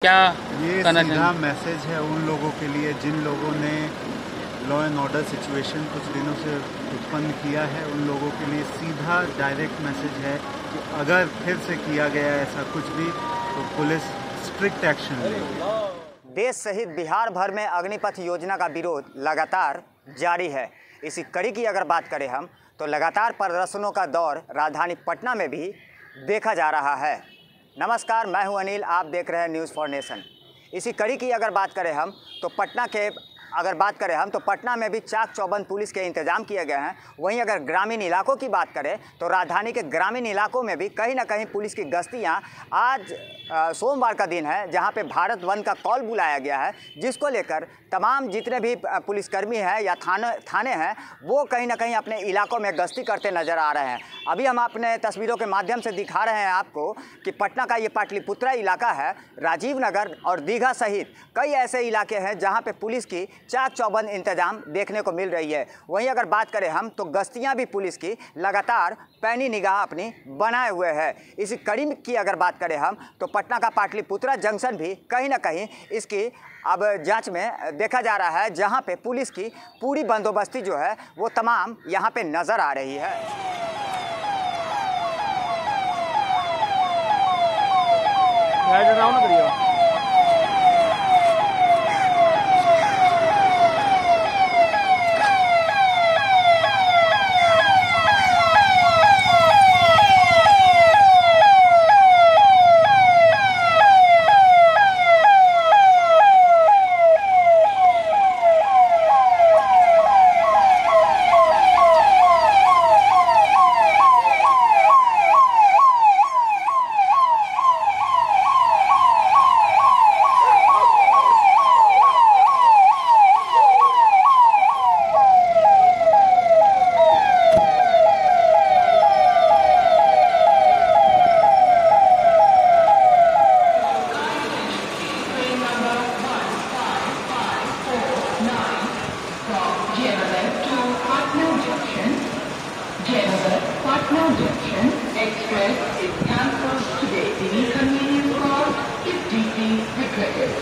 क्या ये करना सीधा मैसेज है उन लोगों के लिए जिन लोगों ने लॉ एंड ऑर्डर सिचुएशन कुछ दिनों से उत्पन्न किया है। उन लोगों के लिए सीधा डायरेक्ट मैसेज है कि अगर फिर से किया गया ऐसा कुछ भी तो पुलिस स्ट्रिक्ट एक्शन लेगी। देश सहित बिहार भर में अग्निपथ योजना का विरोध लगातार जारी है। इसी कड़ी की अगर बात करें हम तो लगातार प्रदर्शनों का दौर राजधानी पटना में भी देखा जा रहा है। नमस्कार, मैं हूं अनिल, आप देख रहे हैं न्यूज़ फॉर नेशन। इसी कड़ी की अगर बात करें हम तो पटना में भी चाक चौबंद पुलिस के इंतजाम किए गए हैं। वहीं अगर ग्रामीण इलाकों की बात करें तो राजधानी के ग्रामीण इलाकों में भी कहीं ना कहीं पुलिस की गश्तियां आज सोमवार का दिन है जहां पे भारत बंद का कॉल बुलाया गया है, जिसको लेकर तमाम जितने भी पुलिसकर्मी हैं या थाने हैं वो कहीं ना कहीं अपने इलाकों में गश्ती करते नज़र आ रहे हैं। अभी हम अपने तस्वीरों के माध्यम से दिखा रहे हैं आपको कि पटना का ये पाटलिपुत्रा इलाका है। राजीव नगर और दीघा सहित कई ऐसे इलाके हैं जहाँ पे पुलिस की चाक चौबंद इंतजाम देखने को मिल रही है। वहीं अगर बात करें हम तो गश्तियाँ भी पुलिस की लगातार पैनी निगाह अपनी बनाए हुए है। इसी कड़ी की अगर बात करें हम तो पटना का पाटलिपुत्रा जंक्शन भी कहीं ना कहीं इसकी अब जांच में देखा जा रहा है, जहां पे पुलिस की पूरी बंदोबस्ती जो है वो तमाम यहां पे नज़र आ रही है। Patna Junction Express is cancelled today. The inconvenience caused is deeply regretted.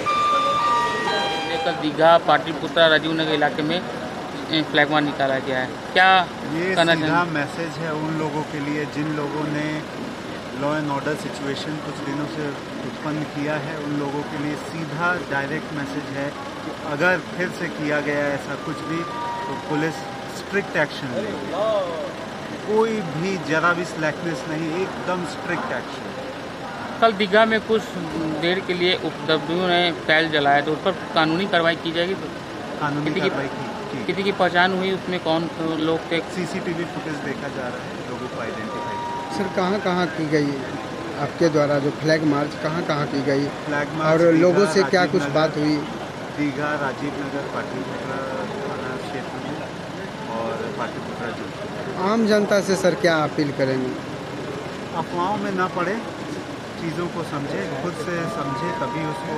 कल दीघा पाटलिपुत्रा राजीव नगर इलाके में फ्लैग मार्च निकाला गया है। क्या ये करना सीधा मैसेज है उन लोगों के लिए जिन लोगों ने लॉ एंड ऑर्डर सिचुएशन कुछ दिनों से उत्पन्न किया है। उन लोगों के लिए सीधा डायरेक्ट मैसेज है कि अगर फिर से किया गया ऐसा कुछ भी तो पुलिस स्ट्रिक्ट एक्शन लेगी। कोई भी जरा भी स्लैकनेस नहीं, एकदम स्ट्रिक्ट एक्शन। कल दीघा में कुछ देर के लिए उपद्रवियों ने फैल जलाया तो उस पर कानूनी कार्रवाई की जाएगी। कानूनी कार्रवाई की किसी की पहचान हुई, उसमें कौन लोग थे? सीसीटीवी फुटेज देखा जा रहा है, लोगों को आइडेंटिफाई। सर कहाँ की गई आपके द्वारा जो फ्लैग मार्च कहाँ की गई? फ्लैग मार्च और लोगों से क्या कुछ बात हुई? दीघा, राजीव नगर, पाटलिपुत्रा थाना क्षेत्र में और पाटलिपुत्रा जंक्शन। आम जनता से सर क्या अपील करेंगे? अफवाहों में ना पड़े, चीज़ों को समझे, खुद से समझे तभी उसको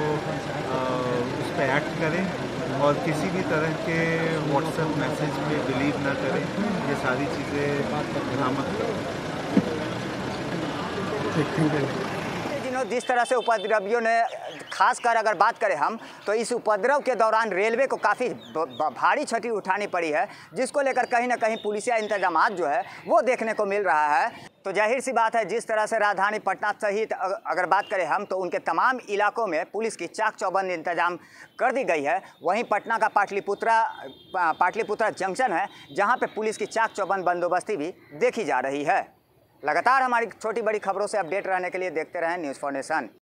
उस पर एक्ट करें और किसी भी तरह के व्हाट्सएप मैसेज पे बिलीव ना करें। ये सारी चीज़ें बरामद करें। जिस तरह से उपद्रवियों ने खासकर अगर बात करें हम तो इस उपद्रव के दौरान रेलवे को काफ़ी भारी क्षति उठानी पड़ी है, जिसको लेकर कहीं ना कहीं पुलिसिया इंतजामात जो है वो देखने को मिल रहा है। तो जाहिर सी बात है, जिस तरह से राजधानी पटना सहित अगर बात करें हम तो उनके तमाम इलाकों में पुलिस की चाक चौबंद इंतजाम कर दी गई है। वहीं पटना का पाटलिपुत्रा जंक्शन है जहाँ पे पुलिस की चाक चौबंद बंदोबस्ती भी देखी जा रही है। लगातार हमारी छोटी बड़ी खबरों से अपडेट रहने के लिए देखते रहें न्यूज़ फॉर नेशन।